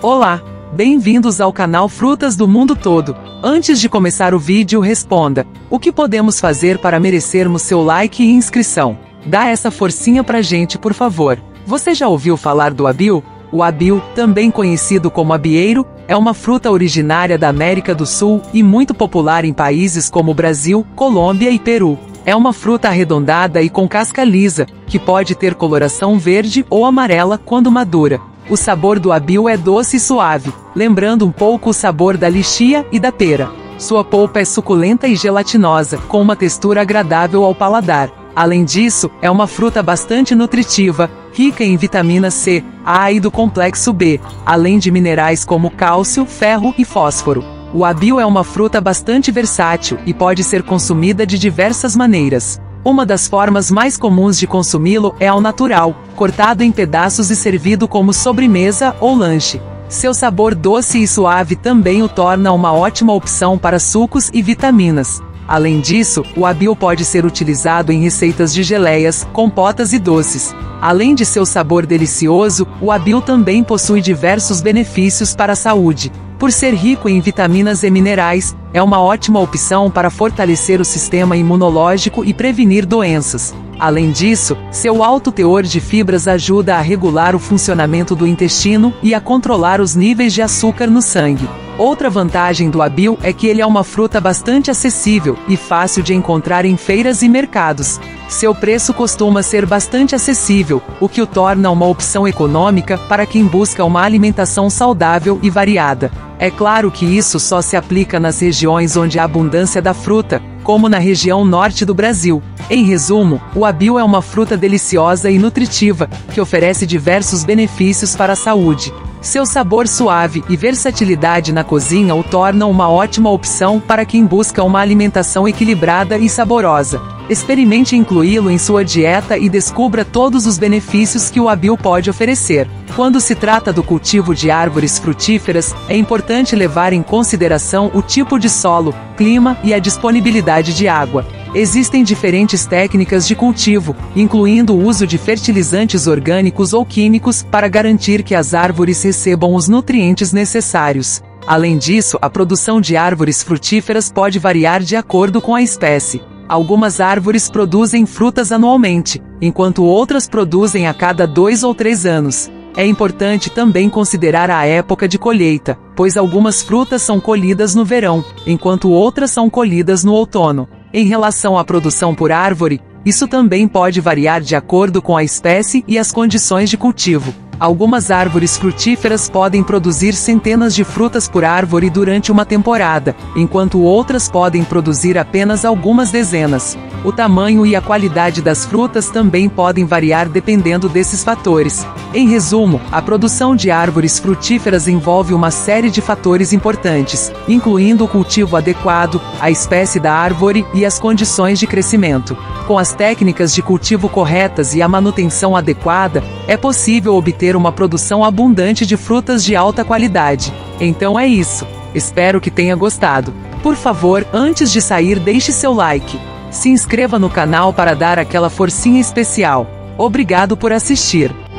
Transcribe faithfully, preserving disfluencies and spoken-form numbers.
Olá, bem-vindos ao canal Frutas do Mundo Todo. Antes de começar o vídeo, responda: o que podemos fazer para merecermos seu like e inscrição? Dá essa forcinha pra gente, por favor. Você já ouviu falar do abil? O abil, também conhecido como abieiro, é uma fruta originária da América do Sul e muito popular em países como Brasil, Colômbia e Peru. É uma fruta arredondada e com casca lisa, que pode ter coloração verde ou amarela quando madura. O sabor do abil é doce e suave, lembrando um pouco o sabor da lichia e da pera. Sua polpa é suculenta e gelatinosa, com uma textura agradável ao paladar. Além disso, é uma fruta bastante nutritiva, rica em vitamina C, A e do complexo B, além de minerais como cálcio, ferro e fósforo. O abil é uma fruta bastante versátil e pode ser consumida de diversas maneiras. Uma das formas mais comuns de consumi-lo é ao natural, cortado em pedaços e servido como sobremesa ou lanche. Seu sabor doce e suave também o torna uma ótima opção para sucos e vitaminas. Além disso, o abil pode ser utilizado em receitas de geleias, compotas e doces. Além de seu sabor delicioso, o abil também possui diversos benefícios para a saúde. Por ser rico em vitaminas e minerais, é uma ótima opção para fortalecer o sistema imunológico e prevenir doenças. Além disso, seu alto teor de fibras ajuda a regular o funcionamento do intestino e a controlar os níveis de açúcar no sangue. Outra vantagem do abil é que ele é uma fruta bastante acessível e fácil de encontrar em feiras e mercados. Seu preço costuma ser bastante acessível, o que o torna uma opção econômica para quem busca uma alimentação saudável e variada. É claro que isso só se aplica nas regiões onde há abundância da fruta, como na região norte do Brasil. Em resumo, o abil é uma fruta deliciosa e nutritiva, que oferece diversos benefícios para a saúde. Seu sabor suave e versatilidade na cozinha o tornam uma ótima opção para quem busca uma alimentação equilibrada e saborosa. Experimente incluí-lo em sua dieta e descubra todos os benefícios que o abil pode oferecer. Quando se trata do cultivo de árvores frutíferas, é importante levar em consideração o tipo de solo, clima e a disponibilidade de água. Existem diferentes técnicas de cultivo, incluindo o uso de fertilizantes orgânicos ou químicos, para garantir que as árvores recebam os nutrientes necessários. Além disso, a produção de árvores frutíferas pode variar de acordo com a espécie. Algumas árvores produzem frutas anualmente, enquanto outras produzem a cada dois ou três anos. É importante também considerar a época de colheita, pois algumas frutas são colhidas no verão, enquanto outras são colhidas no outono. Em relação à produção por árvore, isso também pode variar de acordo com a espécie e as condições de cultivo. Algumas árvores frutíferas podem produzir centenas de frutas por árvore durante uma temporada, enquanto outras podem produzir apenas algumas dezenas. O tamanho e a qualidade das frutas também podem variar dependendo desses fatores. Em resumo, a produção de árvores frutíferas envolve uma série de fatores importantes, incluindo o cultivo adequado, a espécie da árvore e as condições de crescimento. Com as técnicas de cultivo corretas e a manutenção adequada, é possível obter uma produção abundante de frutas de alta qualidade. Então é isso. Espero que tenha gostado. Por favor, antes de sair, deixe seu like. Se inscreva no canal para dar aquela forcinha especial. Obrigado por assistir.